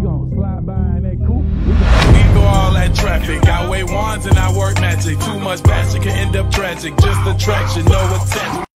gon' slide by in that coupe. We through all that traffic. I weigh wands and I work magic. Too much passion can end up tragic. Just attraction, no attention.